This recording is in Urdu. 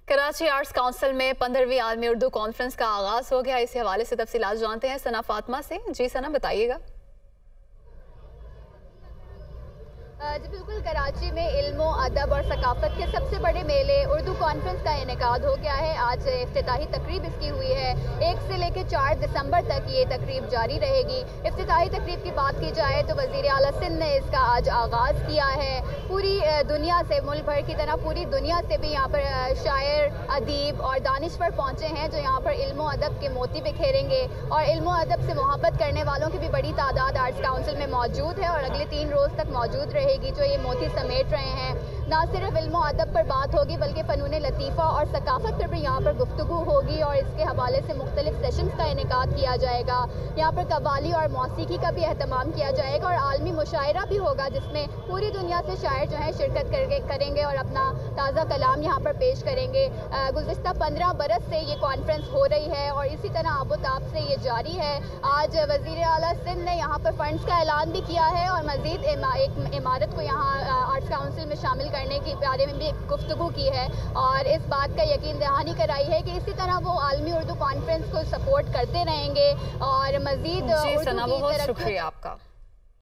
کراچی آرٹس کونسل میں 15ویں عالمی اردو کانفرنس کا آغاز ہو گیا۔ اس حوالے سے تفصیلات جانتے ہیں ثنا فاطمہ سے۔ جی ثنا، بتائیے گا۔ جی بالکل، کراچی میں علم و ادب اور ثقافت کے سب سے بڑے میلے اردو کانفرنس کا انعقاد ہو گیا ہے۔ آج افتتاحی تقریب اس کی ہوئی ہے۔ 1 سے لے کے 4 دسمبر تک یہ تقریب جاری رہے گی۔ افتتاحی تقریب کی بات کی جائے تو وزیر اعلیٰ سندھ نے اس کا آج آغاز کیا ہے۔ پوری دنیا سے، ملک بھر کی طرح پوری دنیا سے بھی یہاں پر شاعر، ادیب اور دانشور پہنچے ہیں جو یہاں پر علم و ادب کے موتی بکھیریں گے، اور علم و ادب سے محبت کرنے والوں کی بھی بڑی تعداد آرٹس کونسل میں موجود ہے اور اگلے 3 روز تک موجود رہے گی، جو یہ موتی سمیٹ رہے ہیں۔ نہ صرف علم و ادب پر بات ہوگی بلکہ فنون لطیفہ اور ثقافت پر بھی یہاں پر گفتگو ہوگی، اور اس کے حوالے سے مختلف سیشنز کا انعقاد کیا جائے گا۔ یہاں پر قوالی اور موسیقی کا بھی اہتمام کیا جائے گا، اور عالمی مشاعرہ بھی ہوگا جس میں پوری دنیا سے شاعر جو ہیں شرکت کریں گے اور اپنا تازہ کلام یہاں پر پیش کریں گے۔ گزشتہ 15 برس سے یہ کانفرنس ہو رہی ہے اور اسی طرح آب و تاب سے یہ جاری ہے۔ آج وزیر اعلیٰ سندھ نے یہاں پر فنڈز کا اعلان بھی کیا ہے اور مزید ایک عمارت کو یہاں آرٹس کونسل میں شامل کرنے کے بارے میں بھی گفتگو کی ہے، اور اس بات کا یقین دہانی کرائی ہے کہ اسی طرح وہ عالمی اردو کانفرنس کو سپورٹ کرتے رہیں گے اور مزید جی ثنا، بہت شکریہ آپ کا۔